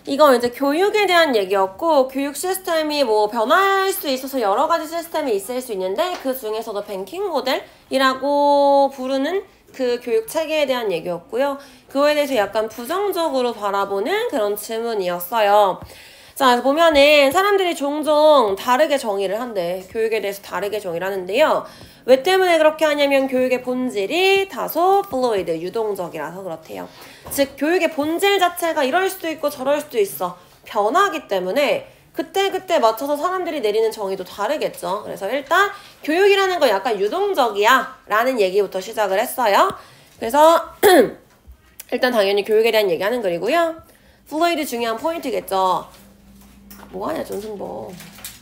이거 이제 교육에 대한 얘기였고, 교육 시스템이 뭐 변화할 수 있어서 여러 가지 시스템이 있을 수 있는데, 그 중에서도 뱅킹 모델이라고 부르는 그 교육 체계에 대한 얘기였고요. 그거에 대해서 약간 부정적으로 바라보는 그런 질문이었어요. 자, 그래서 보면은 사람들이 종종 다르게 정의를 한대. 교육에 대해서 다르게 정의를 하는데요. 왜 때문에 그렇게 하냐면 교육의 본질이 다소 플루이드, 유동적이라서 그렇대요. 즉, 교육의 본질 자체가 이럴 수도 있고 저럴 수도 있어. 변하기 때문에 그때그때 맞춰서 사람들이 내리는 정의도 다르겠죠. 그래서 일단 교육이라는 건 약간 유동적이야 라는 얘기부터 시작을 했어요. 그래서 일단 당연히 교육에 대한 얘기하는 글이고요. 플루이드 중요한 포인트겠죠. 뭐하냐 전승보.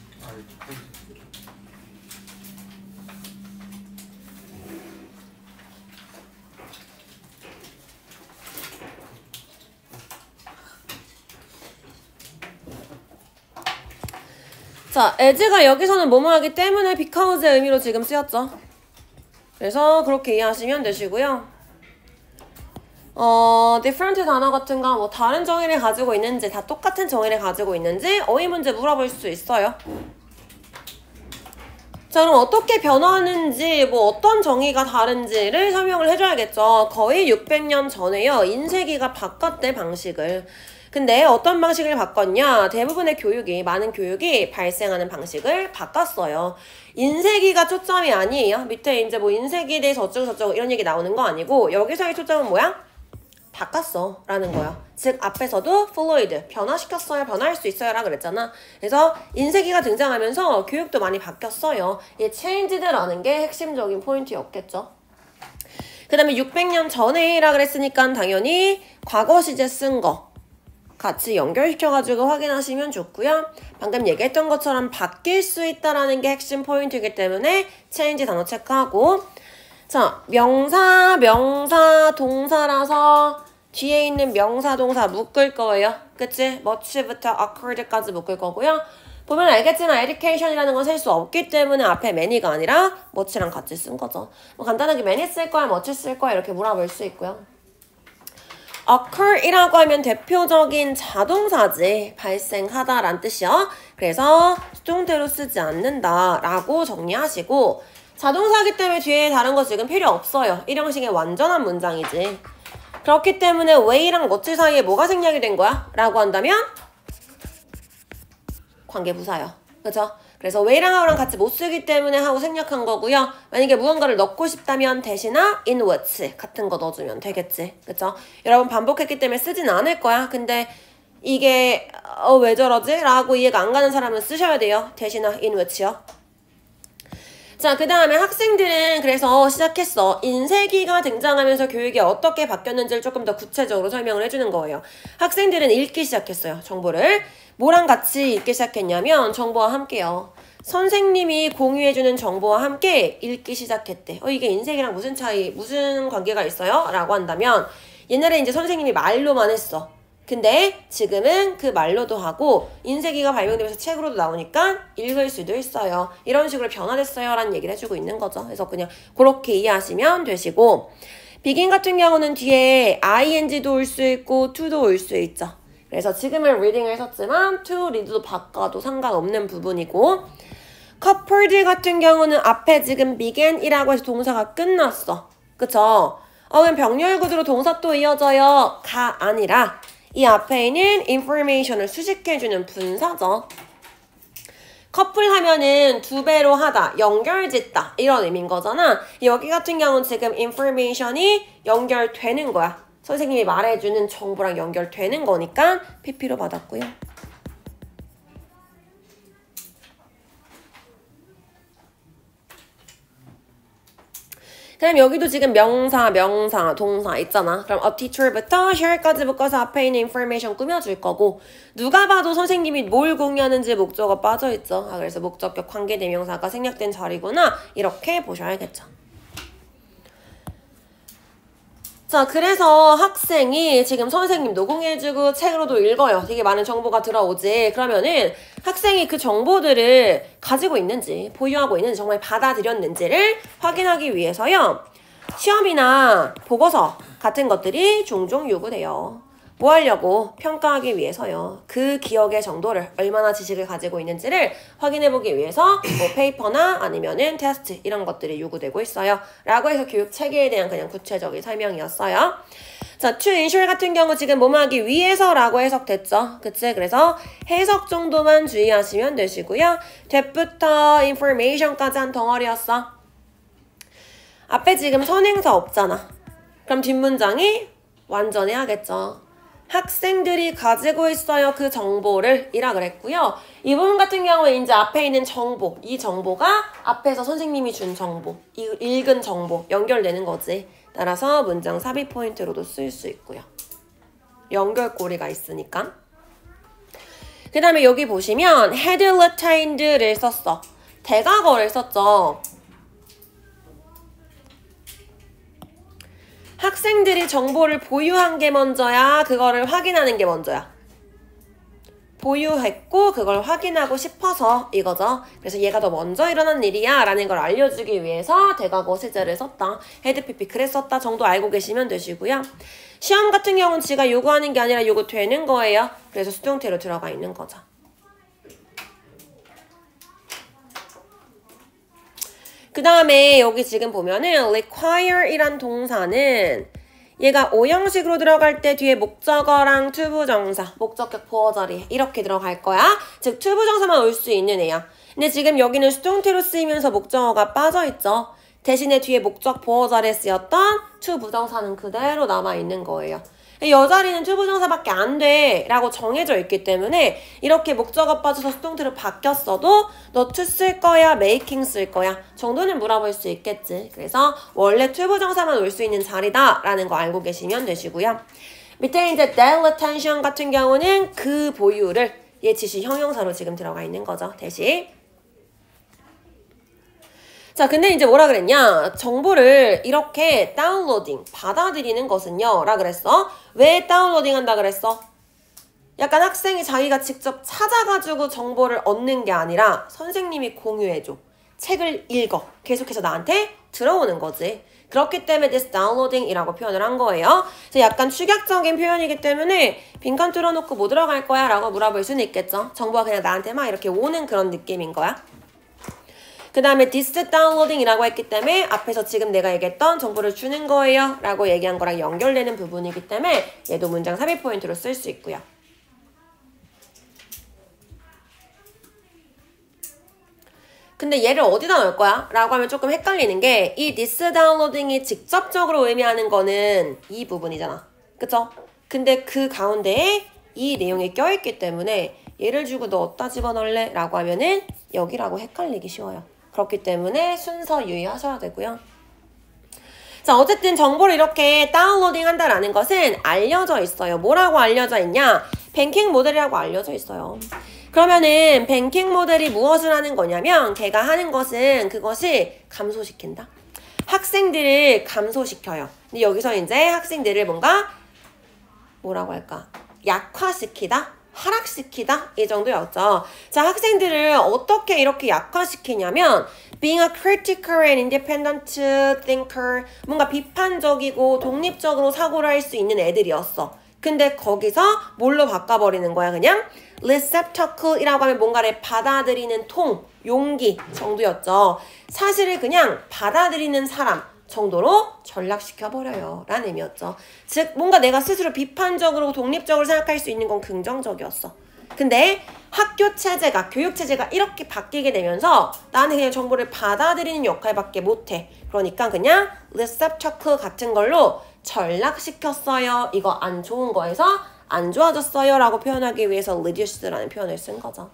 자, as가 여기서는 뭐뭐 하기 때문에 because의 의미로 지금 쓰였죠. 그래서 그렇게 이해하시면 되시고요. different 단어 같은 거 뭐 다른 정의를 가지고 있는지, 다 똑같은 정의를 가지고 있는지 어휘 문제 물어볼 수 있어요. 자, 그럼 어떻게 변하는지, 뭐 어떤 정의가 다른지를 설명을 해줘야겠죠. 거의 600년 전에요. 인쇄기가 바꿨대, 방식을. 근데 어떤 방식을 바꿨냐? 대부분의 교육이, 많은 교육이 발생하는 방식을 바꿨어요. 인쇄기가 초점이 아니에요. 밑에 이제 뭐 인쇄기에 대해서 어쩌고저쩌고 이런 얘기 나오는 거 아니고, 여기서의 초점은 뭐야? 바꿨어 라는 거야. 즉 앞에서도 플루이드, 변화시켰어요, 변화할 수 있어요 라 그랬잖아. 그래서 인쇄기가 등장하면서 교육도 많이 바뀌었어요. 이 changed라는 게 핵심적인 포인트였겠죠. 그 다음에 600년 전에 라 그랬으니까 당연히 과거 시제 쓴 거 같이 연결시켜가지고 확인하시면 좋고요. 방금 얘기했던 것처럼 바뀔 수 있다라는 게 핵심 포인트이기 때문에 change 단어 체크하고, 자, 명사, 동사라서 뒤에 있는 명사, 동사 묶을 거예요. 그치? much부터 occurred까지 묶을 거고요. 보면 알겠지만 education이라는 건 셀 수 없기 때문에 앞에 many가 아니라 much랑 같이 쓴 거죠. 뭐 간단하게 many 쓸 거야, much 쓸 거야 이렇게 물어볼 수 있고요. occur이라고 하면 대표적인 자동사지, 발생하다라는 뜻이요. 그래서 수동태로 쓰지 않는다라고 정리하시고, 자동사기 때문에 뒤에 다른 거 지금 필요 없어요. 일형식의 완전한 문장이지. 그렇기 때문에 way랑 much 사이에 뭐가 생략이 된 거야? 라고 한다면 관계부사요. 그죠? 그래서 way랑 how랑 같이 못 쓰기 때문에 하고 생략한 거고요. 만약에 무언가를 넣고 싶다면 대신나 in which 같은 거 넣어주면 되겠지. 그죠? 여러분 반복했기 때문에 쓰진 않을 거야. 근데 이게 왜 저러지? 라고 이해가 안 가는 사람은 쓰셔야 돼요. 대신나 in which요. 자, 그 다음에 학생들은 그래서 시작했어. 인쇄기가 등장하면서 교육이 어떻게 바뀌었는지를 조금 더 구체적으로 설명을 해주는 거예요. 학생들은 읽기 시작했어요. 정보를. 뭐랑 같이 읽기 시작했냐면 정보와 함께요. 선생님이 공유해주는 정보와 함께 읽기 시작했대. 이게 인쇄기랑 무슨 차이, 무슨 관계가 있어요? 라고 한다면 옛날에 이제 선생님이 말로만 했어. 근데 지금은 그 말로도 하고 인쇄기가 발명되면서 책으로도 나오니까 읽을 수도 있어요. 이런 식으로 변화됐어요 라는 얘기를 해주고 있는 거죠. 그래서 그냥 그렇게 이해하시면 되시고, begin 같은 경우는 뒤에 ing도 올 수 있고 to도 올 수 있죠. 그래서 지금은 reading을 썼지만 to read도 바꿔도 상관없는 부분이고, coupled 같은 경우는 앞에 지금 began이라고 해서 동사가 끝났어. 그쵸? 그럼 병렬 구조로 동사 또 이어져요. 가 아니라 이 앞에 있는 information을 수식해주는 분사죠. 커플 하면은 두 배로 하다, 연결짓다 이런 의미인 거잖아. 여기 같은 경우는 지금 information이 연결되는 거야. 선생님이 말해주는 정보랑 연결되는 거니까 PP로 받았고요. 그럼 여기도 지금 명사, 동사 있잖아. 그럼 a teacher부터 here까지 묶어서 앞에 있는 information 꾸며줄 거고, 누가 봐도 선생님이 뭘 공유하는지 목적어 빠져있죠. 그래서 목적격 관계대명사가 생략된 자리구나 이렇게 보셔야겠죠. 자, 그래서 학생이 지금 선생님 녹음해주고 책으로도 읽어요. 되게 많은 정보가 들어오지. 그러면은 학생이 그 정보들을 가지고 있는지, 보유하고 있는지, 정말 받아들였는지를 확인하기 위해서요. 시험이나 보고서 같은 것들이 종종 요구돼요. 뭐 하려고? 평가하기 위해서요. 그 기억의 정도를 얼마나 지식을 가지고 있는지를 확인해보기 위해서 뭐 페이퍼나 아니면은 테스트 이런 것들이 요구되고 있어요. 라고 해서 교육 체계에 대한 그냥 구체적인 설명이었어요. 자, to ensure 같은 경우 지금 뭐뭐 하기 위해서라고 해석됐죠. 그치? 그래서 해석 정도만 주의하시면 되시고요. that부터 information까지 한 덩어리였어. 앞에 지금 선행사 없잖아. 그럼 뒷문장이 완전해야겠죠. 학생들이 가지고 있어요. 그 정보를 이라 그랬고요. 이 부분 같은 경우에 이제 앞에 있는 정보, 이 정보가 앞에서 선생님이 준 정보, 읽은 정보 연결되는 거지. 따라서 문장 삽입 포인트로도 쓸 수 있고요. 연결고리가 있으니까. 그 다음에 여기 보시면 had retained를 썼어. 대과거를 썼죠. 학생들이 정보를 보유한 게 먼저야? 그거를 확인하는 게 먼저야? 보유했고 그걸 확인하고 싶어서 이거죠. 그래서 얘가 더 먼저 일어난 일이야 라는 걸 알려주기 위해서 대과거 시제를 썼다. had pp 그랬었다 정도 알고 계시면 되시고요. 시험 같은 경우는 지가 요구하는 게 아니라 요구되는 거예요. 그래서 수동태로 들어가 있는 거죠. 그 다음에 여기 지금 보면은 require 이란 동사는 얘가 오형식으로 들어갈 때 뒤에 목적어랑 투부정사, 목적격 보어자리 이렇게 들어갈 거야. 즉 투부정사만 올 수 있는 애야. 근데 지금 여기는 수동태로 쓰이면서 목적어가 빠져있죠. 대신에 뒤에 목적 보어자리에 쓰였던 투부정사는 그대로 남아있는 거예요. 여자리는 투부정사밖에 안 돼 라고 정해져 있기 때문에 이렇게 목적어 빠져서 수동태로 바뀌었어도 너 to 쓸 거야, making 쓸 거야 정도는 물어볼 수 있겠지. 그래서 원래 투부정사만 올 수 있는 자리다 라는 거 알고 계시면 되시고요. 밑에 이제 that retention 같은 경우는 그 보유를 얘 지시 형용사로 지금 들어가 있는 거죠. 대신 자, 근데 이제 뭐라 그랬냐? 정보를 이렇게 다운로딩, 받아들이는 것은요. 라 그랬어. 왜 다운로딩 한다 그랬어? 약간 학생이 자기가 직접 찾아가지고 정보를 얻는 게 아니라 선생님이 공유해줘. 책을 읽어. 계속해서 나한테 들어오는 거지. 그렇기 때문에 this downloading이라고 표현을 한 거예요. 그래서 약간 축약적인 표현이기 때문에 빈칸 뚫어놓고 뭐 들어갈 거야? 라고 물어볼 수는 있겠죠. 정보가 그냥 나한테 막 이렇게 오는 그런 느낌인 거야. 그 다음에 this downloading이라고 했기 때문에 앞에서 지금 내가 얘기했던 정보를 주는 거예요 라고 얘기한 거랑 연결되는 부분이기 때문에 얘도 문장 삽입 포인트로 쓸 수 있고요. 근데 얘를 어디다 넣을 거야? 라고 하면 조금 헷갈리는 게 이 this downloading이 직접적으로 의미하는 거는 이 부분이잖아. 그쵸? 근데 그 가운데에 이 내용이 껴있기 때문에 얘를 주고 너 어디다 집어넣을래? 라고 하면은 여기라고 헷갈리기 쉬워요. 그렇기 때문에 순서 유의하셔야 되고요. 자, 어쨌든 정보를 이렇게 다운로딩 한다라는 것은 알려져 있어요. 뭐라고 알려져 있냐? 뱅킹 모델이라고 알려져 있어요. 그러면은 뱅킹 모델이 무엇을 하는 거냐면 걔가 하는 것은 그것이 감소시킨다. 학생들을 감소시켜요. 근데 여기서 이제 학생들을 뭔가 뭐라고 할까? 약화시키다? 하락시키다? 이 정도였죠. 자, 학생들을 어떻게 이렇게 약화시키냐면 being a critical and independent thinker 뭔가 비판적이고 독립적으로 사고를 할 수 있는 애들이었어. 근데 거기서 뭘로 바꿔버리는 거야? 그냥 receptacle이라고 하면 뭔가를 받아들이는 통, 용기 정도였죠. 사실을 그냥 받아들이는 사람 정도로 전락시켜버려요 라는 의미였죠. 즉 뭔가 내가 스스로 비판적으로 독립적으로 생각할 수 있는 건 긍정적이었어. 근데 학교 체제가 교육 체제가 이렇게 바뀌게 되면서 나는 그냥 정보를 받아들이는 역할밖에 못해. 그러니까 그냥 receptacle 같은 걸로 전락시켰어요. 이거 안 좋은 거에서 안 좋아졌어요 라고 표현하기 위해서 reduced라는 표현을 쓴 거죠.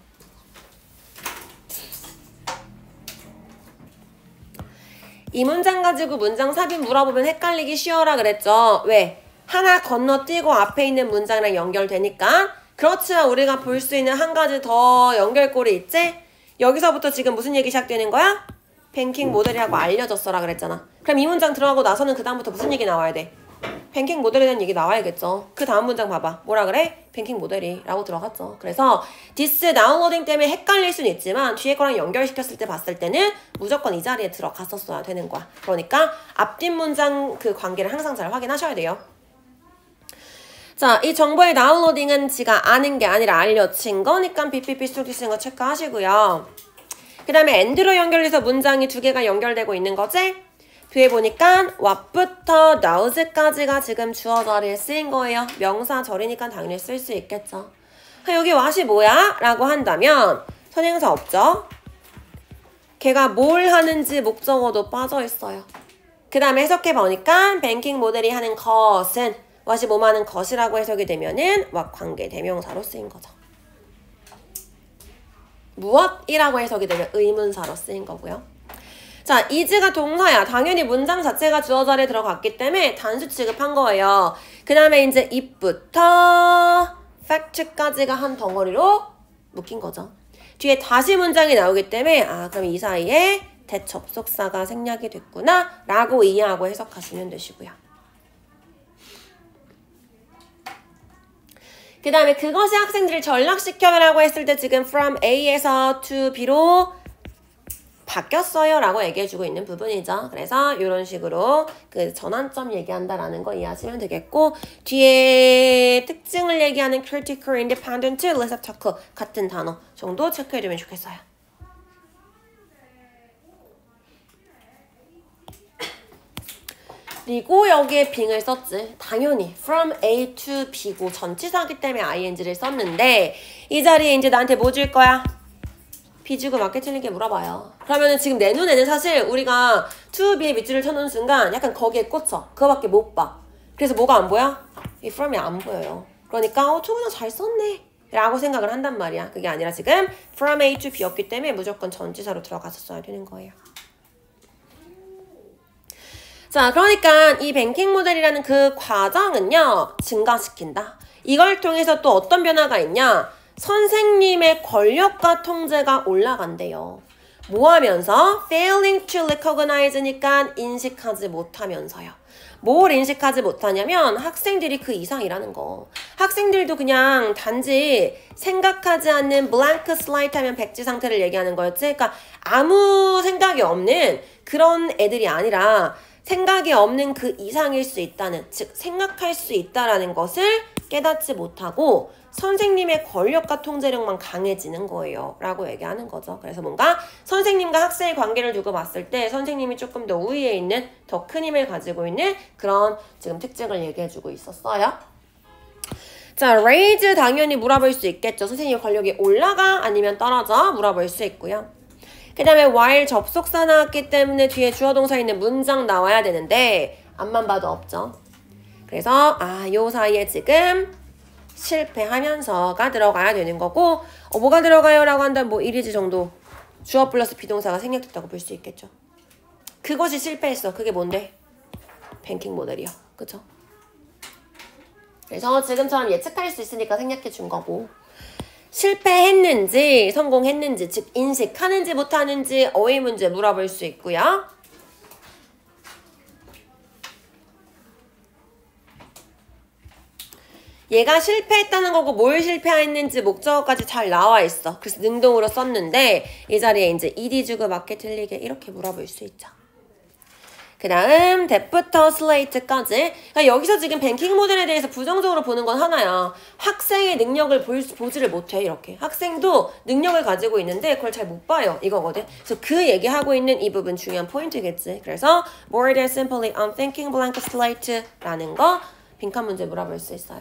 이 문장 가지고 문장 삽입 물어보면 헷갈리기 쉬워라 그랬죠. 왜? 하나 건너뛰고 앞에 있는 문장이랑 연결되니까. 그렇지만 우리가 볼 수 있는 한 가지 더 연결고리 있지? 여기서부터 지금 무슨 얘기 시작되는 거야? 뱅킹 모델이라고 알려졌어라 그랬잖아. 그럼 이 문장 들어가고 나서는 그 다음부터 무슨 얘기 나와야 돼? 뱅킹 모델에 대한 얘기 나와야겠죠. 그 다음 문장 봐봐. 뭐라 그래? 뱅킹 모델이 라고 들어갔죠. 그래서 this 다운로딩 때문에 헷갈릴 수는 있지만 뒤에 거랑 연결시켰을 때 봤을 때는 무조건 이 자리에 들어갔었어야 되는 거야. 그러니까 앞뒷 문장 그 관계를 항상 잘 확인하셔야 돼요. 자, 이 정보의 다운로딩은 지가 아는 게 아니라 알려진 거니까 BPP 스토리 쓰는 거 체크하시고요. 그 다음에 and로 연결돼서 문장이 두 개가 연결되고 있는 거지? 뒤에 보니까 what부터 nows까지가 지금 주어 자리에 쓰인 거예요. 명사 절이니까 당연히 쓸 수 있겠죠. 여기 what이 뭐야? 라고 한다면 선행사 없죠? 걔가 뭘 하는지 목적어도 빠져 있어요. 그 다음에 해석해 보니까 뱅킹 모델이 하는 것은 what이 뭐뭐 하는 것이라고 해석이 되면은 what 관계 대명사로 쓰인 거죠. 무엇이라고 해석이 되면 의문사로 쓰인 거고요. 자, is가 동사야. 당연히 문장 자체가 주어 자리에 들어갔기 때문에 단수 취급한 거예요. 그 다음에 이제 it부터 fact까지가 한 덩어리로 묶인 거죠. 뒤에 다시 문장이 나오기 때문에 아, 그럼 이 사이에 대접속사가 생략이 됐구나 라고 이해하고 해석하시면 되시고요. 그 다음에 그것이 학생들을 전락시켜라고 했을 때 지금 from A에서 to B로 바뀌었어요 라고 얘기해주고 있는 부분이죠. 그래서 이런 식으로 그 전환점 얘기한다라는 거 이해하시면 되겠고, 뒤에 특징을 얘기하는 critical, independent, receptacle 같은 단어 정도 체크해주면 좋겠어요. 그리고 여기에 빙을 썼지. 당연히 from A to B고 전치사기 때문에 ing를 썼는데 이 자리에 이제 나한테 뭐 줄 거야? B 주고 맞게 틀린 게 물어봐요. 그러면은 지금 내 눈에는 사실 우리가 to B의 밑줄을 쳐놓은 순간 약간 거기에 꽂혀. 그거밖에 못 봐. 그래서 뭐가 안 보여? 이 from이 안 보여요. 그러니까 to구나 잘 썼네 라고 생각을 한단 말이야. 그게 아니라 지금 from A to B였기 때문에 무조건 전치사로 들어가서 써야 되는 거예요. 자, 그러니까 이 뱅킹 모델이라는 그 과정은요, 증가시킨다. 이걸 통해서 또 어떤 변화가 있냐? 선생님의 권력과 통제가 올라간대요. 뭐 하면서? failing to recognize니까 인식하지 못하면서요. 뭘 인식하지 못하냐면 학생들이 그 이상이라는 거. 학생들도 그냥 단지 생각하지 않는 blank slate 하면 백지 상태를 얘기하는 거였지. 그러니까 아무 생각이 없는 그런 애들이 아니라 생각이 없는 그 이상일 수 있다는, 즉 생각할 수 있다라는 것을 깨닫지 못하고 선생님의 권력과 통제력만 강해지는 거예요 라고 얘기하는 거죠. 그래서 뭔가 선생님과 학생의 관계를 두고 봤을 때 선생님이 조금 더 우위에 있는 더 큰 힘을 가지고 있는 그런 지금 특징을 얘기해주고 있었어요. 자, raise 당연히 물어볼 수 있겠죠. 선생님의 권력이 올라가 아니면 떨어져 물어볼 수 있고요. 그 다음에 while 접속사 나왔기 때문에 뒤에 주어 동사 있는 문장 나와야 되는데 앞만 봐도 없죠. 그래서 요 사이에 지금 실패하면서가 들어가야 되는 거고, 뭐가 들어가요? 라고 한다면 뭐 이리지 정도 주어 플러스 비동사가 생략됐다고 볼 수 있겠죠. 그것이 실패했어. 그게 뭔데? 뱅킹 모델이요. 그쵸? 그래서 지금처럼 예측할 수 있으니까 생략해 준 거고, 실패했는지 성공했는지, 즉 인식하는지 못하는지 어휘 문제 물어볼 수 있고요. 얘가 실패했다는 거고 뭘 실패했는지 목적어까지 잘 나와 있어. 그래서 능동으로 썼는데 이 자리에 이제 ed 주고 맞게 틀리게 이렇게 물어볼 수 있죠. 그 다음 that부터 slate까지. 그러니까 여기서 지금 뱅킹 모델에 대해서 부정적으로 보는 건 하나야. 학생의 능력을 보지를 못해. 이렇게 학생도 능력을 가지고 있는데 그걸 잘 못 봐요 이거거든. 그래서 그 얘기하고 있는 이 부분 중요한 포인트겠지. 그래서 more than simply unthinking blank slate 라는 거 빈칸 문제 물어볼 수 있어요.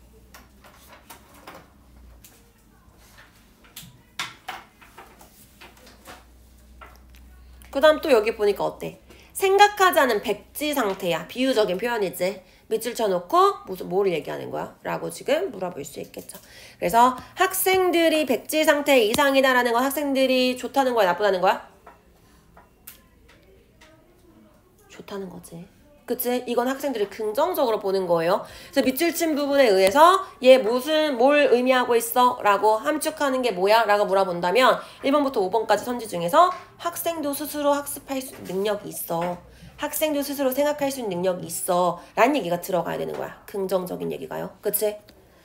그 다음 또 여기 보니까 어때? 생각하지 않은 백지 상태야. 비유적인 표현이지. 밑줄 쳐놓고 뭐를 얘기하는 거야? 라고 지금 물어볼 수 있겠죠. 그래서 학생들이 백지 상태 이상이다라는 건 학생들이 좋다는 거야? 나쁘다는 거야? 좋다는 거지. 그치? 이건 학생들이 긍정적으로 보는 거예요. 그래서 밑줄 친 부분에 의해서 얘 뭘 의미하고 있어? 라고 함축하는 게 뭐야? 라고 물어본다면 1번부터 5번까지 선지 중에서 학생도 스스로 학습할 수 있는 능력이 있어. 학생도 스스로 생각할 수 있는 능력이 있어. 라는 얘기가 들어가야 되는 거야. 긍정적인 얘기가요. 그치?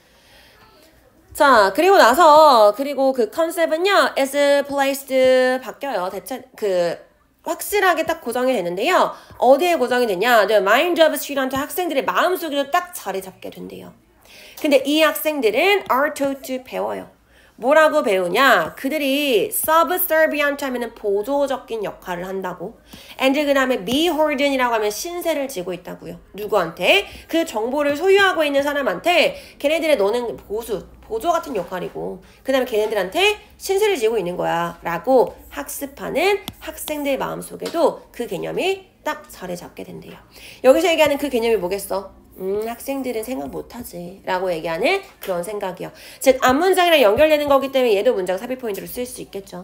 자, 그리고 그 컨셉은요, is placed 바뀌어요. 대체, 확실하게 딱 고정이 되는데요. 어디에 고정이 되냐? The mind of student, 학생들의 마음속에도 딱 자리 잡게 된대요. 근데 이 학생들은 are taught to 배워요. 뭐라고 배우냐? 그들이 subservient 하면은 보조적인 역할을 한다고. and 그 다음에 beholden이라고 하면 신세를 지고 있다고요. 누구한테? 그 정보를 소유하고 있는 사람한테 걔네들의 너는 보조 같은 역할이고 그 다음에 걔네들한테 신세를 지고 있는 거야 라고 학습하는 학생들 마음속에도 그 개념이 딱 자리 잡게 된대요. 여기서 얘기하는 그 개념이 뭐겠어? 학생들은 생각 못하지 라고 얘기하는 그런 생각이요. 즉 앞문장이랑 연결되는 거기 때문에 얘도 문장 삽입 포인트로 쓸 수 있겠죠.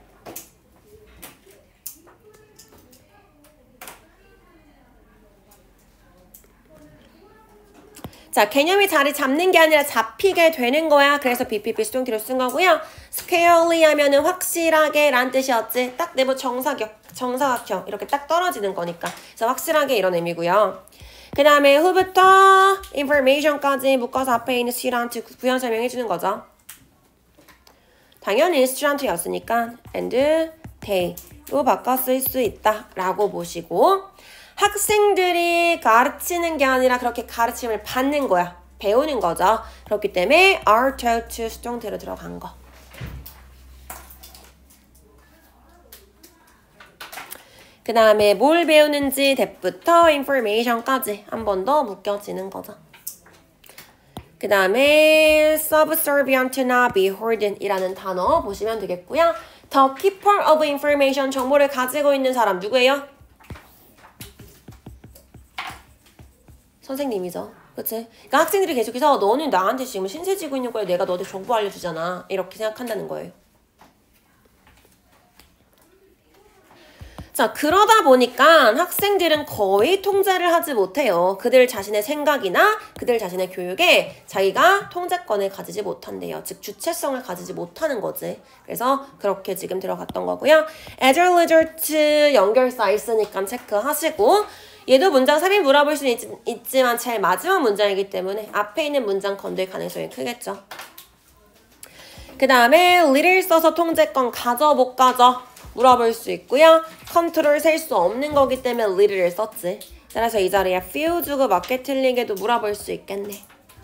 자, 개념이 자리 잡는 게 아니라 잡히게 되는 거야. 그래서 BPP 수동태로 쓴 거고요. squarely 하면은 확실하게 라는 뜻이었지. 딱 내부 정사각형 이렇게 딱 떨어지는 거니까. 그래서 확실하게 이런 의미고요. 그 다음에 who부터 information까지 묶어서 앞에 있는 student 부연 설명해 주는 거죠. 당연히 student였으니까 and they로 바꿔 쓸 수 있다 라고 보시고 학생들이 가르치는 게 아니라 그렇게 가르침을 받는 거야. 배우는 거죠. 그렇기 때문에 are taught to 수동태로 들어간 거. 그 다음에 뭘 배우는지 that부터 information까지 한 번 더 묶여지는 거죠. 그 다음에 subservient나 beholden 이라는 단어 보시면 되겠고요. The keeper of information 정보를 가지고 있는 사람 누구예요? 선생님이죠. 그치? 그러니까 학생들이 계속해서 너는 나한테 지금 신세 지고 있는 거야. 내가 너한테 정보 알려주잖아. 이렇게 생각한다는 거예요. 자, 그러다 보니까 학생들은 거의 통제를 하지 못해요. 그들 자신의 생각이나 그들 자신의 교육에 자기가 통제권을 가지지 못한대요. 즉 주체성을 가지지 못하는 거지. 그래서 그렇게 지금 들어갔던 거고요. as a result 연결사 있으니까 체크하시고 얘도 문장 삽입 물어볼 수는 있지만 제일 마지막 문장이기 때문에 앞에 있는 문장 건들 가능성이 크겠죠. 그 다음에 little를 써서 통제권 가져 못 가져 물어볼 수 있고요. 컨트롤 셀 수 없는 거기 때문에 little를 썼지. 따라서 이 자리에 few 주고 맞게 틀리게도 물어볼 수 있겠네.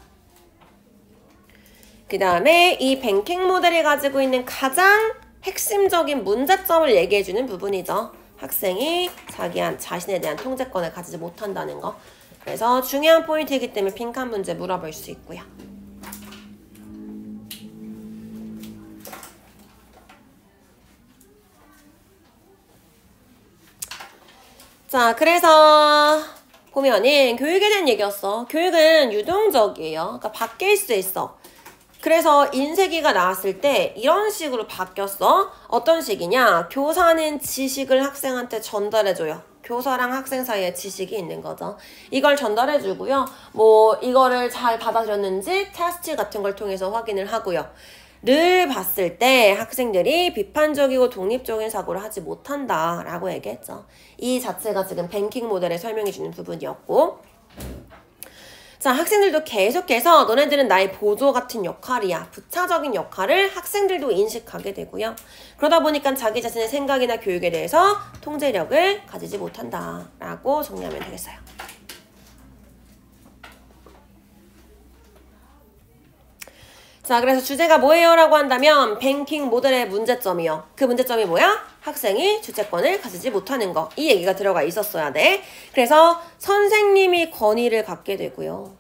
그 다음에 이 뱅킹 모델이 가지고 있는 가장 핵심적인 문제점을 얘기해주는 부분이죠. 학생이 자신에 대한 통제권을 가지지 못한다는 거. 그래서 중요한 포인트이기 때문에 빈칸 문제 물어볼 수 있고요. 자, 그래서 보면은 교육에 대한 얘기였어. 교육은 유동적이에요. 그러니까 바뀔 수 있어. 그래서 인쇄기가 나왔을 때 이런 식으로 바뀌었어. 어떤 식이냐? 교사는 지식을 학생한테 전달해줘요. 교사랑 학생 사이에 지식이 있는 거죠. 이걸 전달해주고요. 뭐 이거를 잘 받아들였는지 테스트 같은 걸 통해서 확인을 하고요. 를 봤을 때 학생들이 비판적이고 독립적인 사고를 하지 못한다 라고 얘기했죠. 이 자체가 지금 뱅킹 모델에 설명해주는 부분이었고, 자, 학생들도 계속해서 너네들은 나의 보조 같은 역할이야. 부차적인 역할을 학생들도 인식하게 되고요. 그러다 보니까 자기 자신의 생각이나 교육에 대해서 통제력을 가지지 못한다 라고 정리하면 되겠어요. 자, 그래서 주제가 뭐예요? 라고 한다면 뱅킹 모델의 문제점이요. 그 문제점이 뭐야? 학생이 주체권을 가지지 못하는 거. 이 얘기가 들어가 있었어야 돼. 그래서 선생님이 권위를 갖게 되고요.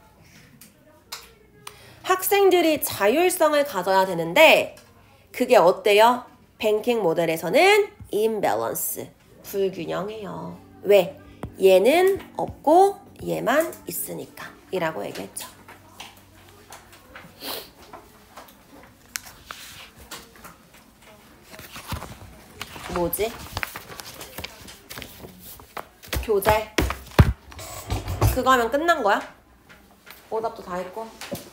학생들이 자율성을 가져야 되는데 그게 어때요? 뱅킹 모델에서는 imbalance, 불균형해요. 왜? 얘는 없고 얘만 있으니까 이라고 얘기했죠. 뭐지? 교재. 그거 하면 끝난 거야? 오답도 다 했고.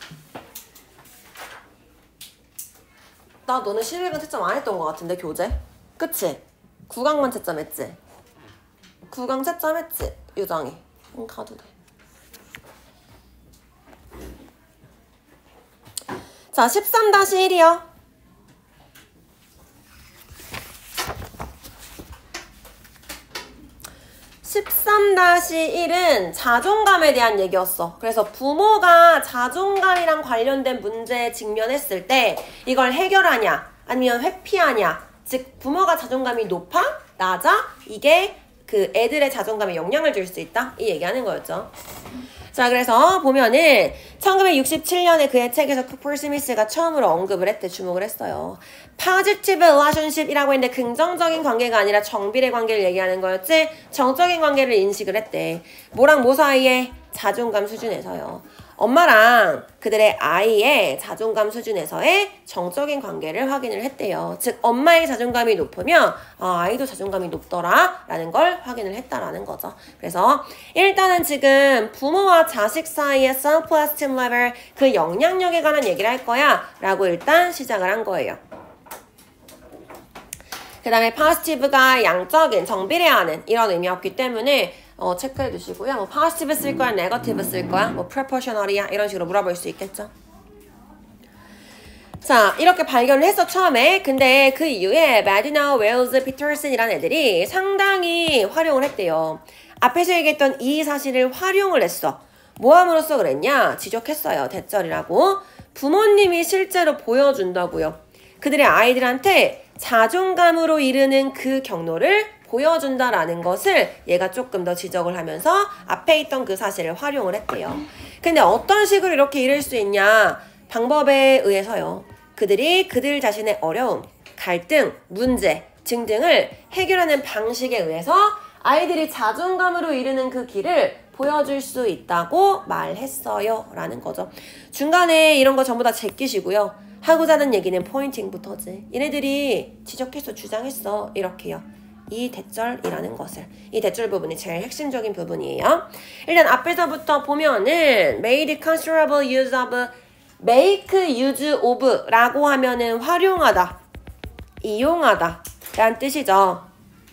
나 너는 11강 채점 안 했던 거 같은데 교재? 그치? 9강만 채점했지? 9강 채점했지? 유정이. 가도 돼. 자, 13-1이요. 13 3-1은 자존감에 대한 얘기였어. 그래서 부모가 자존감이랑 관련된 문제에 직면했을 때 이걸 해결하냐 아니면 회피하냐, 즉 부모가 자존감이 높아? 낮아? 이게 그 애들의 자존감에 영향을 줄 수 있다? 이 얘기하는 거였죠. 자, 그래서 보면은 1967년에 그의 책에서 쿠퍼 스미스가 처음으로 언급을 했대. 주목을 했어요. positive relationship이라고 했는데 긍정적인 관계가 아니라 정비례 관계를 얘기하는 거였지, 정적인 관계를 인식을 했대. 뭐랑 뭐 사이에? 자존감 수준에서요. 엄마랑 그들의 아이의 자존감 수준에서의 정적인 관계를 확인을 했대요. 즉 엄마의 자존감이 높으면 아이도 자존감이 높더라 라는 걸 확인을 했다라는 거죠. 그래서 일단은 지금 부모와 자식 사이의 self-esteem level, 그 영향력에 관한 얘기를 할 거야 라고 일단 시작을 한 거예요. 그 다음에 positive가 양적인, 정비례하는 이런 의미였기 때문에 체크해 두시고요. 뭐 positive 쓸 거야, negative 쓸 거야, 뭐 proportional이야 이런 식으로 물어볼 수 있겠죠. 자, 이렇게 발견을 했어 처음에. 근데 그 이후에 마디나, 웨일즈, 피터슨이라는 애들이 상당히 활용을 했대요. 앞에서 얘기했던 이 사실을 활용을 했어. 뭐 함으로써 그랬냐? 지적했어요. 대절이라고. 부모님이 실제로 보여준다고요. 그들의 아이들한테 자존감으로 이르는 그 경로를 보여준다라는 것을 얘가 조금 더 지적을 하면서 앞에 있던 그 사실을 활용을 했대요. 근데 어떤 식으로 이렇게 이룰 수 있냐? 방법에 의해서요. 그들이 그들 자신의 어려움, 갈등, 문제 등등을 해결하는 방식에 의해서 아이들이 자존감으로 이르는 그 길을 보여줄 수 있다고 말했어요 라는 거죠. 중간에 이런 거 전부 다 제끼시고요. 하고자 하는 얘기는 포인팅부터지. 얘네들이 지적했어, 주장했어 이렇게요. 이 대절이라는 것을. 이 대절 부분이 제일 핵심적인 부분이에요. 일단 앞에서부터 보면은 made considerable use of, make use of 라고 하면은 활용하다, 이용하다 라는 뜻이죠.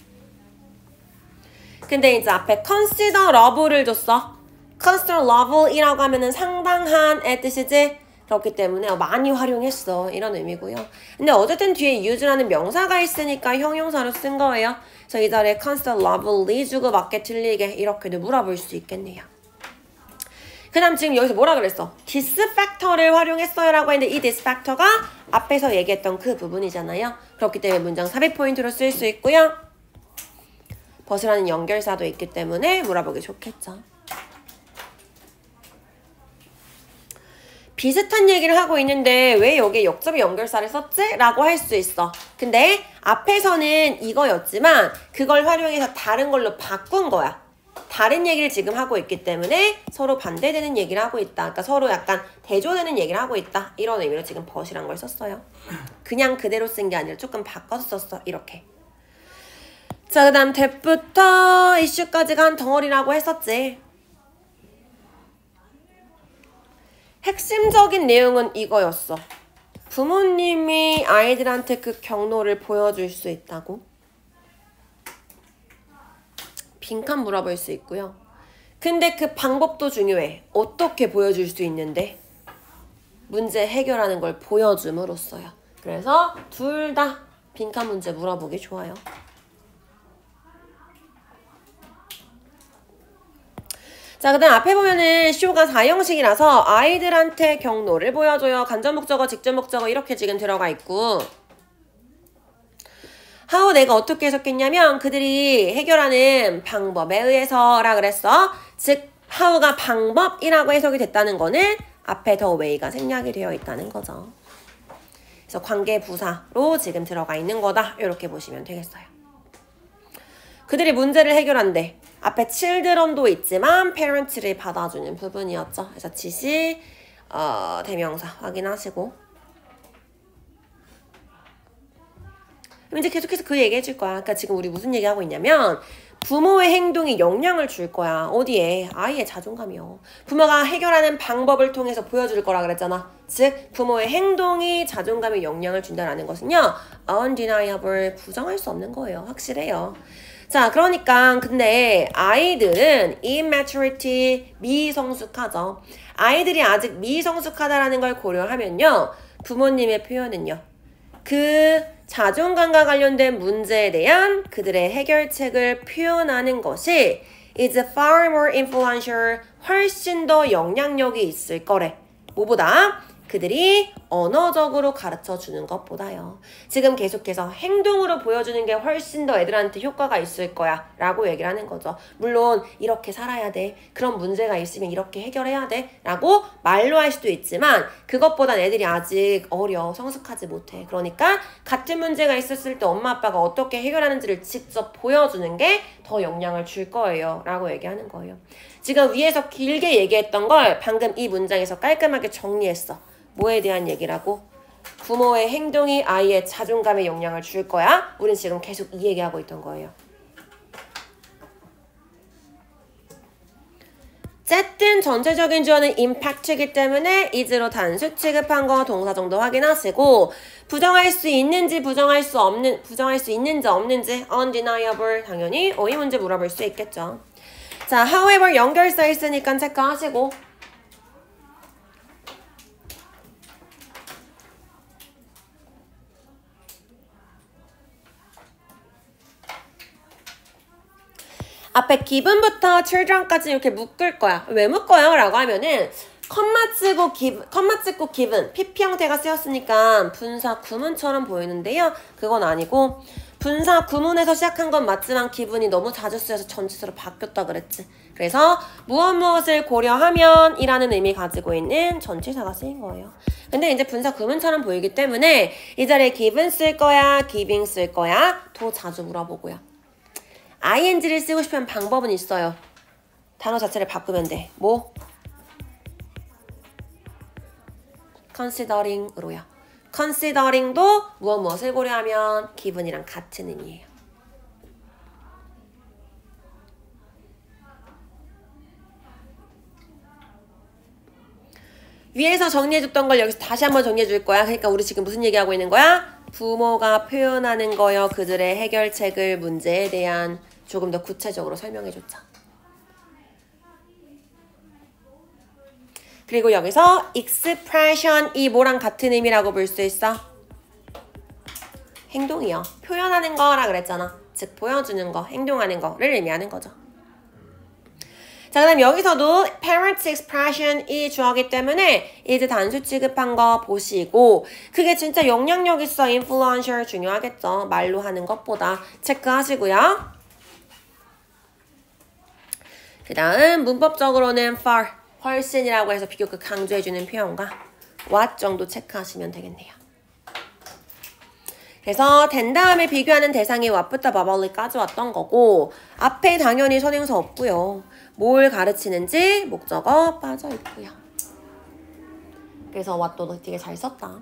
근데 이제 앞에 consider love를 줬어. consider love 이라고 하면은 상당한의 뜻이지. 그렇기 때문에 많이 활용했어 이런 의미고요. 근데 어쨌든 뒤에 use라는 명사가 있으니까 형용사로 쓴 거예요. 그래서 이 자리에 consider lovely 주고 맞게 틀리게 이렇게도 물어볼 수 있겠네요. 그 다음 지금 여기서 뭐라 그랬어? this factor를 활용했어요 라고 했는데 이 this factor가 앞에서 얘기했던 그 부분이잖아요. 그렇기 때문에 문장 삽입 포인트로 쓸 수 있고요. 벗으라는 연결사도 있기 때문에 물어보기 좋겠죠. 비슷한 얘기를 하고 있는데 왜 여기에 역접의 연결사를 썼지? 라고 할 수 있어. 근데 앞에서는 이거였지만 그걸 활용해서 다른 걸로 바꾼 거야. 다른 얘기를 지금 하고 있기 때문에 서로 반대되는 얘기를 하고 있다. 그러니까 서로 약간 대조되는 얘기를 하고 있다. 이런 의미로 지금 벗이란 걸 썼어요. 그냥 그대로 쓴 게 아니라 조금 바꿔서 썼어. 이렇게. 자, 그 다음 that부터 issue까지가 한 덩어리라고 했었지. 핵심적인 내용은 이거였어. 부모님이 아이들한테 그 경로를 보여줄 수 있다고. 빈칸 물어볼 수 있고요. 근데 그 방법도 중요해. 어떻게 보여줄 수 있는데? 문제 해결하는 걸 보여줌으로써요. 그래서 둘 다 빈칸 문제 물어보기 좋아요. 자, 그 다음 앞에 보면은 쇼가 4형식이라서 아이들한테 경로를 보여줘요. 간접 목적어, 직접 목적어 이렇게 지금 들어가 있고, how 내가 어떻게 해석했냐면 그들이 해결하는 방법에 의해서라 그랬어. 즉 how가 방법이라고 해석이 됐다는 거는 앞에 the way가 생략이 되어 있다는 거죠. 그래서 관계 부사로 지금 들어가 있는 거다. 이렇게 보시면 되겠어요. 그들이 문제를 해결한대. 앞에 children도 있지만 parents를 받아주는 부분이었죠. 그래서 지시, 대명사 확인하시고. 이제 계속해서 그 얘기 해줄 거야. 그러니까 지금 우리 무슨 얘기하고 있냐면 부모의 행동이 영향을 줄 거야. 어디에? 아이의 자존감이요. 부모가 해결하는 방법을 통해서 보여줄 거라 그랬잖아. 즉 부모의 행동이 자존감에 영향을 준다는 것은요, undeniable, 부정할 수 없는 거예요. 확실해요. 자, 그러니까 근데 아이들은 immaturity, 미성숙하죠. 아이들이 아직 미성숙하다라는 걸 고려하면요, 부모님의 표현은요, 그 자존감과 관련된 문제에 대한 그들의 해결책을 표현하는 것이 is far more influential. 훨씬 더 영향력이 있을 거래. 뭐보다? 그들이 언어적으로 가르쳐 주는 것보다요. 지금 계속해서 행동으로 보여주는 게 훨씬 더 애들한테 효과가 있을 거야 라고 얘기를 하는 거죠. 물론 이렇게 살아야 돼. 그런 문제가 있으면 이렇게 해결해야 돼 라고 말로 할 수도 있지만 그것보단 애들이 아직 어려. 성숙하지 못해. 그러니까 같은 문제가 있었을 때 엄마 아빠가 어떻게 해결하는지를 직접 보여주는 게 더 영향을 줄 거예요 라고 얘기하는 거예요. 지금 위에서 길게 얘기했던 걸 방금 이 문장에서 깔끔하게 정리했어. 뭐에 대한 얘기라고? 부모의 행동이 아이의 자존감에 영향을 줄 거야. 우린 지금 계속 이 얘기하고 있던 거예요. 어쨌든 전체적인 주어는 impact이기 때문에 is로 단수 취급한 거 동사 정도 확인하시고 부정할 수 있는지 부정할 수 있는지 없는지 undeniable 당연히 어휘 문제 물어볼 수 있겠죠. 자, however 연결사 있으니까 체크하시고 앞에 given부터 children까지 이렇게 묶을 거야. 왜 묶어요? 라고 하면은 컴마 찍고 given PP 형태가 쓰였으니까 분사 구문처럼 보이는데요. 그건 아니고 분사 구문에서 시작한 건 맞지만 기분이 너무 자주 쓰여서 전치사로 바뀌었다 그랬지. 그래서 무엇을 고려하면 이라는 의미 가지고 있는 전치사가 쓰인 거예요. 근데 이제 분사 구문처럼 보이기 때문에 이 자리에 given 쓸 거야, giving 쓸 거야 더 자주 물어보고요. ing를 쓰고 싶으면 방법은 있어요. 단어 자체를 바꾸면 돼. 뭐? considering으로요. considering도 무엇을 고려하면 given이랑 같은 의미예요. 위에서 정리해줬던 걸 여기서 다시 한번 정리해줄 거야. 그러니까 우리 지금 무슨 얘기하고 있는 거야? 부모가 표현하는 거요. 그들의 해결책을 문제에 대한 조금 더 구체적으로 설명해줬죠. 그리고 여기서 expression이 뭐랑 같은 의미라고 볼 수 있어? 행동이요. 표현하는 거라 그랬잖아. 즉 보여주는 거, 행동하는 거를 의미하는 거죠. 자, 그 다음 여기서도 parents expression이 주어기 때문에 이제 단수 취급한 거 보시고 그게 진짜 영향력 있어. influential 중요하겠죠. 말로 하는 것보다 체크하시고요. 그 다음 문법적으로는 far, 훨씬이라고 해서 비교급 강조해주는 표현과 what 정도 체크하시면 되겠네요. 그래서 된 다음에 비교하는 대상이 what부터 verbally 왔던 거고 앞에 당연히 선행사 없고요. 뭘 가르치는지 목적어 빠져 있고요. 그래서 what도 되게 잘 썼다.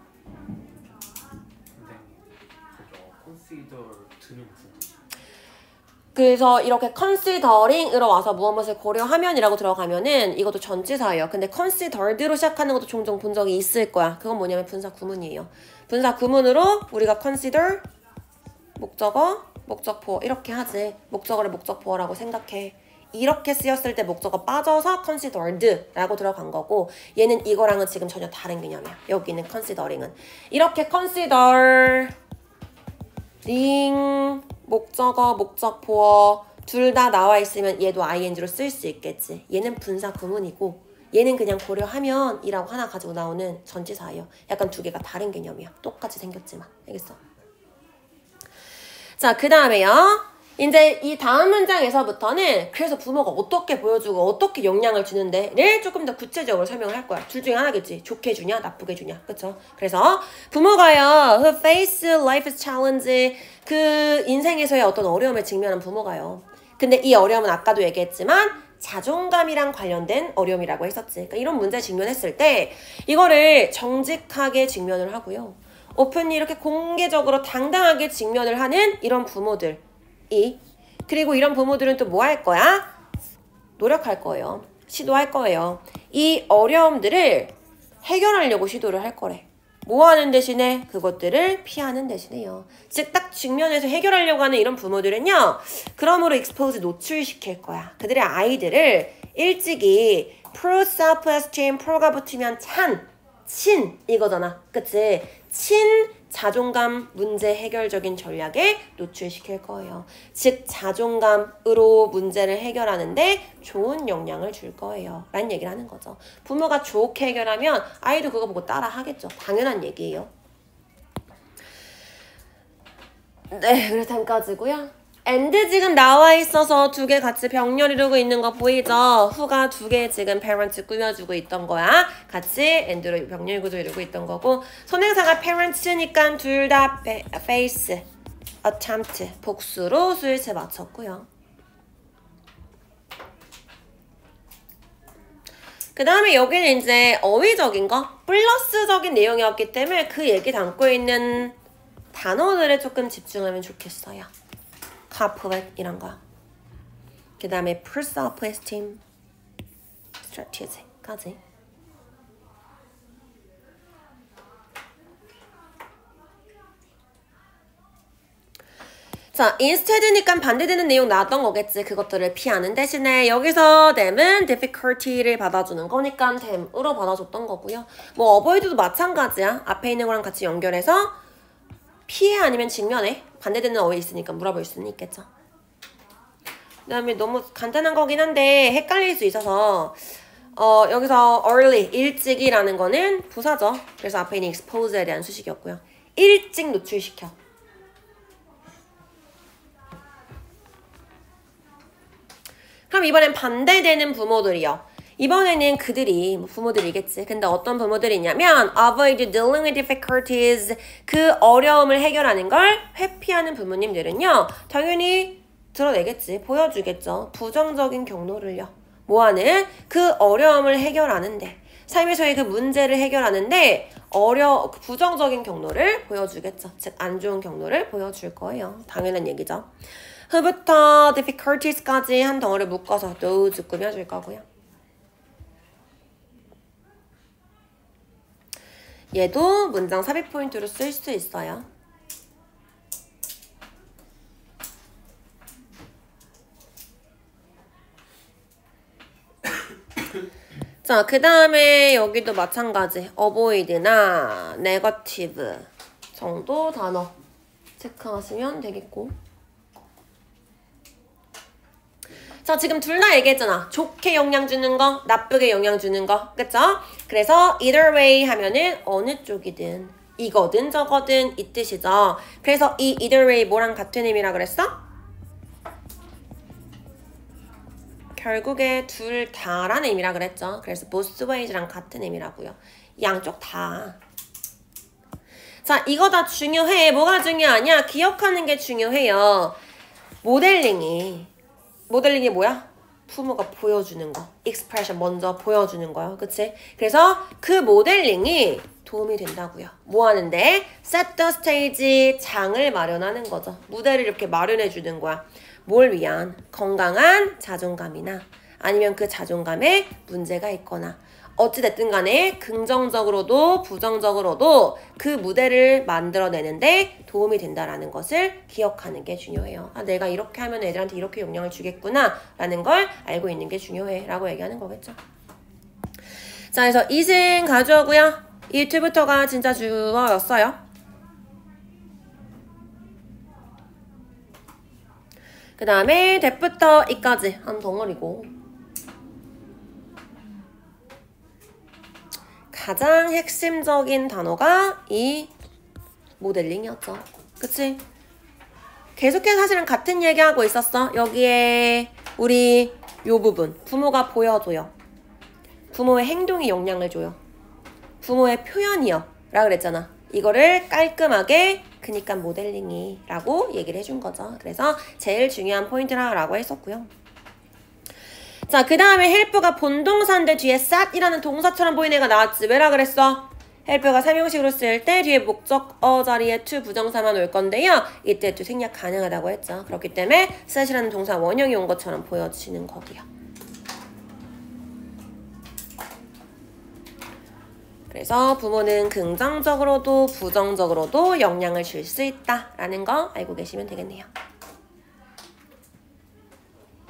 그래서 이렇게 considering으로 와서 무엇을 고려하면 이라고 들어가면은 이것도 전치사예요. 근데 considered로 시작하는 것도 종종 본 적이 있을 거야. 그건 뭐냐면 분사 구문이에요. 분사 구문으로 우리가 consider, 목적어, 목적보어 이렇게 하지. 목적어를 목적보어라고 생각해. 이렇게 쓰였을 때 목적어 빠져서 considered라고 들어간 거고 얘는 이거랑은 지금 전혀 다른 개념이야. 여기는 considering은. 이렇게 considering 목적어, 목적보어 둘 다 나와 있으면 얘도 ing로 쓸 수 있겠지. 얘는 분사 구문이고 얘는 그냥 고려하면 이라고 하나 가지고 나오는 전치사예요. 약간 두 개가 다른 개념이야. 똑같이 생겼지만. 알겠어? 자, 그 다음에요. 이제 이 다음 문장에서부터는 그래서 부모가 어떻게 보여주고 어떻게 영향을 주는데를 조금 더 구체적으로 설명을 할 거야. 둘 중에 하나겠지. 좋게 주냐 나쁘게 주냐. 그쵸? 그래서 부모가요. who face life's challenge 그 인생에서의 어떤 어려움에 직면한 부모가요. 근데 이 어려움은 아까도 얘기했지만 자존감이랑 관련된 어려움이라고 했었지. 그러니까 이런 문제에 직면했을 때 이거를 정직하게 직면을 하고요. 오픈이 이렇게 공개적으로 당당하게 직면을 하는 이런 부모들 그리고 이런 부모들은 또 뭐 할 거야? 노력할 거예요. 시도할 거예요. 이 어려움들을 해결하려고 시도를 할 거래. 뭐 하는 대신에? 그것들을 피하는 대신에요. 즉 딱 직면해서 해결하려고 하는 이런 부모들은요. 그러므로 expose 노출시킬 거야. 그들의 아이들을 일찍이 pro self-esteem, pro가 붙으면 친 이거잖아. 그치? 자존감 문제 해결적인 전략에 노출시킬 거예요. 즉 자존감으로 문제를 해결하는데 좋은 영향을 줄 거예요. 라는 얘기를 하는 거죠. 부모가 좋게 해결하면 아이도 그거 보고 따라 하겠죠. 당연한 얘기예요. 네, 그래서 여기까지고요. and 지금 나와 있어서 두 개 같이 병렬 이루고 있는 거 보이죠? who가 두 개 지금 parents 꾸며주고 있던 거야. 같이 and로 병렬 구조 이루고 있던 거고 선행사가 parents니까 둘 다 face, attempt, 복수로 수일체 맞췄고요. 그 다음에 여기는 이제 어휘적인 거, 플러스적인 내용이었기 때문에 그 얘기 담고 있는 단어들에 조금 집중하면 좋겠어요. couplet 이런 거. 그 다음에 self-esteem, strategy까지. 자, instead니까 반대되는 내용 나왔던 거겠지. 그것들을 피하는 대신에 여기서 them은 difficulty를 받아주는 거니까 them으로 받아줬던 거고요. 뭐 avoid도 마찬가지야. 앞에 있는 거랑 같이 연결해서 피해 아니면 직면해. 반대되는 어휘 있으니까 물어볼 수는 있겠죠. 그 다음에 너무 간단한 거긴 한데 헷갈릴 수 있어서 여기서 early, 일찍이라는 거는 부사죠. 그래서 앞에 있는 expose에 대한 수식이었고요. 일찍 노출시켜. 그럼 이번엔 반대되는 부모들이요. 이번에는 그들이 부모들이겠지. 근데 어떤 부모들이 있냐면 avoid dealing with difficulties, 그 어려움을 해결하는 걸 회피하는 부모님들은요. 당연히 드러내겠지. 보여주겠죠. 부정적인 경로를요. 뭐하는? 그 어려움을 해결하는데 삶에서의 그 문제를 해결하는데 부정적인 경로를 보여주겠죠. 즉 안 좋은 경로를 보여줄 거예요. 당연한 얘기죠. who부터 difficulties까지 한 덩어리 묶어서 those 꾸며줄 거고요. 얘도 문장 삽입 포인트로 쓸 수 있어요. 자, 그 다음에 여기도 마찬가지. avoid나 negative 정도 단어 체크하시면 되겠고. 자, 지금 둘 다 얘기했잖아. 좋게 영향 주는 거, 나쁘게 영향 주는 거. 그쵸? 그래서 either way 하면은 어느 쪽이든 이거든 저거든 이 뜻이죠. 그래서 이 either way 뭐랑 같은 의미라 그랬어? 결국에 둘 다라는 의미라 그랬죠. 그래서 both ways랑 같은 의미라고요. 양쪽 다. 자, 이거 다 중요해. 뭐가 중요하냐? 기억하는 게 중요해요. 모델링이 뭐야? 부모가 보여주는 거. expression 먼저 보여주는 거요. 그치? 그래서 그 모델링이 도움이 된다고요. 뭐 하는데? set the stage, 장을 마련하는 거죠. 무대를 이렇게 마련해 주는 거야. 뭘 위한? 건강한 자존감이나 아니면 그 자존감에 문제가 있거나 어찌됐든 간에 긍정적으로도 부정적으로도 그 무대를 만들어내는데 도움이 된다라는 것을 기억하는 게 중요해요. 아, 내가 이렇게 하면 애들한테 이렇게 영향을 주겠구나 라는 걸 알고 있는 게 중요해 라고 얘기하는 거겠죠. 자, 그래서 이승 가져오고요. 이 2부터가 진짜 주어였어요. 그 다음에 that부터 이까지 한 덩어리고 가장 핵심적인 단어가 이 모델링이었죠. 그치? 계속해서 사실은 같은 얘기하고 있었어. 여기에 우리 요 부분 부모가 보여줘요. 부모의 행동이 영향을 줘요. 부모의 표현이요 라 그랬잖아. 이거를 깔끔하게 그니까 모델링이 라고 얘기를 해준 거죠. 그래서 제일 중요한 포인트라고 했었고요. 자, 그 다음에 help가 본동사인데 뒤에 sat이라는 동사처럼 보이는 애가 나왔지. 왜라 그랬어? help가 삼형식으로 쓸 때 뒤에 목적어 자리에 to 부정사만 올 건데요. 이때 to 생략 가능하다고 했죠. 그렇기 때문에 sat이라는 동사 원형이 온 것처럼 보여지는 거고요. 그래서 부모는 긍정적으로도 부정적으로도 영향을 줄 수 있다라는 거 알고 계시면 되겠네요.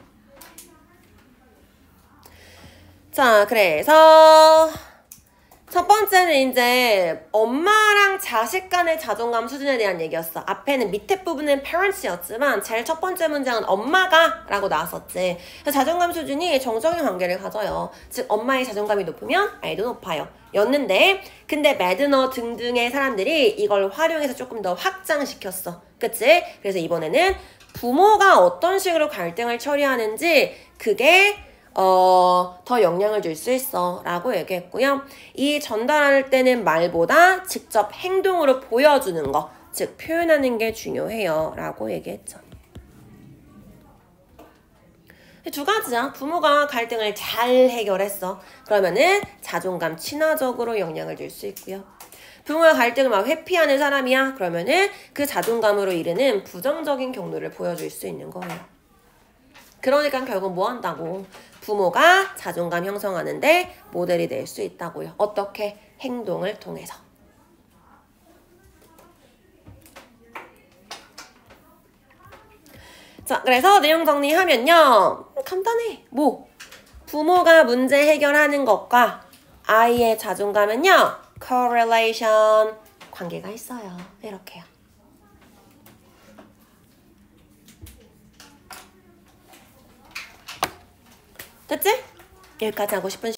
자, 그래서 첫 번째는 이제 엄마랑 자식 간의 자존감 수준에 대한 얘기였어. 앞에는 밑에 부분은 parents였지만 제일 첫 번째 문장은 엄마가 라고 나왔었지. 그래서 자존감 수준이 정적인 관계를 가져요. 즉 엄마의 자존감이 높으면 아이도 높아요. 였는데 근데 매드너 등등의 사람들이 이걸 활용해서 조금 더 확장시켰어. 그치? 그래서 이번에는 부모가 어떤 식으로 갈등을 처리하는지 그게 더 영향을 줄 수 있어 라고 얘기했고요. 이 전달할 때는 말보다 직접 행동으로 보여주는 거, 즉 표현하는 게 중요해요 라고 얘기했죠. 두 가지야. 부모가 갈등을 잘 해결했어. 그러면은 자존감 친화적으로 영향을 줄 수 있고요. 부모와 갈등을 막 회피하는 사람이야. 그러면은 그 자존감으로 이르는 부정적인 경로를 보여줄 수 있는 거예요. 그러니까 결국 뭐 한다고? 부모가 자존감 형성하는데 모델이 될 수 있다고요. 어떻게? 행동을 통해서. 자, 그래서 내용 정리하면요. 간단해. 뭐? 부모가 문제 해결하는 것과 아이의 자존감은요. correlation. 관계가 있어요. 이렇게요. 됐지? 여기까지 하고 싶은